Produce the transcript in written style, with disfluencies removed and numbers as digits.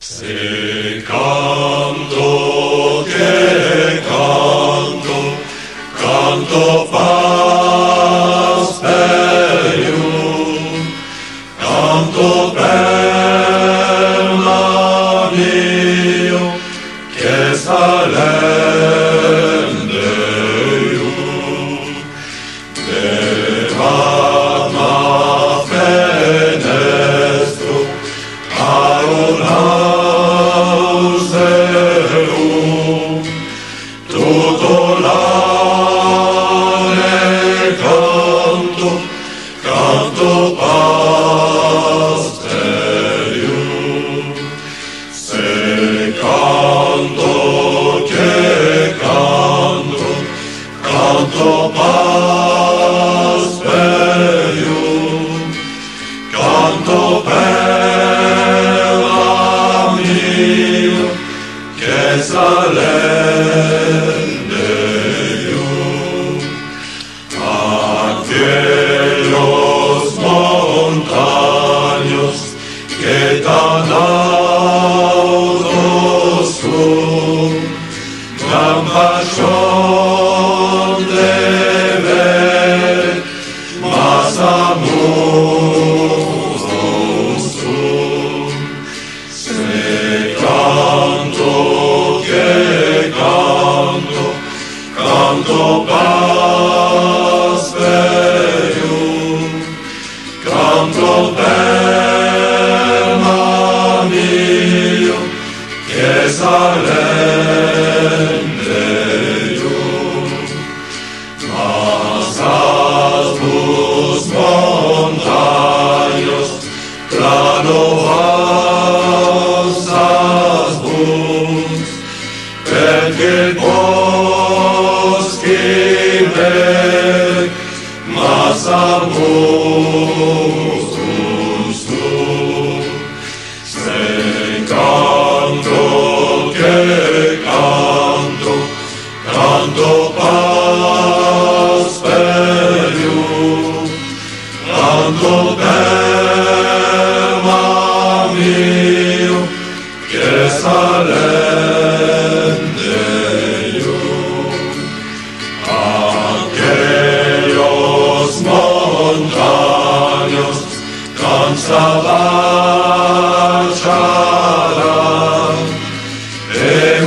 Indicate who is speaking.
Speaker 1: Se canto che canto, canto Pasperium, canto per l'anio che salende ium, levat ma fenestro aun auseum, tutto l'ane canto, canto Pasperium. Se canto che canto, canto Pasperium, canto per l'amio che salende ium, aquellos montaños que tan altos son, gran pasión de ver, mas amor son. Se canto que canto, canto Pasperium, canto per l'amio che salende ium, mas asbus montaños plano asbus, perché boschi bec, mas arbustus tu. Se canto che canto, canto Pasperium, canto per l'amio che salende ium, aquellos montaños cansaban, e